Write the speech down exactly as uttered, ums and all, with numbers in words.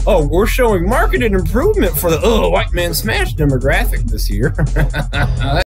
Oh, we're showing marketed improvement for the oh, white man smash demographic this year.